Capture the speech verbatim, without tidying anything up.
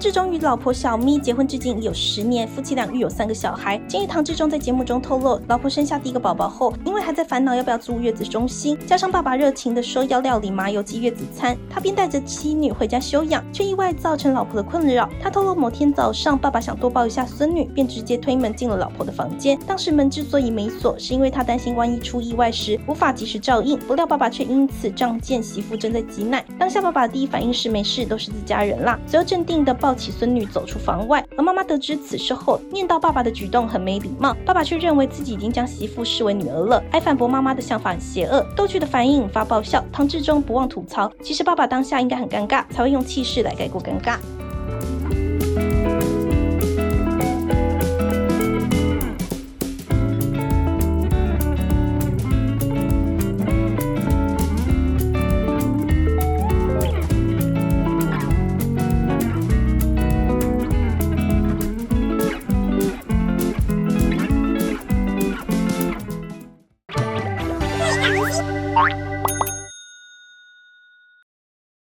志忠与老婆小咪结婚至今已有十年，夫妻俩育有三个小孩。近日唐志忠在节目中透露，老婆生下第一个宝宝后，因为还在烦恼要不要租月子中心，加上爸爸热情的说要料理麻油鸡月子餐，他便带着妻女回家休养，却意外造成老婆的困扰。他透露某天早上，爸爸想多抱一下孙女，便直接推门进了老婆的房间。当时门之所以没锁，是因为他担心万一出意外时无法及时照应，不料爸爸却因此仗见媳妇正在挤奶。当下爸爸的第一反应是没事，都是自家人啦，随后镇定地抱起孙女走出房外。而妈妈得知此事后，念到爸爸的举动很没礼貌，爸爸却认为自己已经将媳妇视为女儿了，还反驳妈妈的想法很邪恶。逗趣的反应引发爆笑，唐志忠不忘吐槽，其实爸爸当下应该很尴尬，才会用气势来盖过尴尬。 Bye.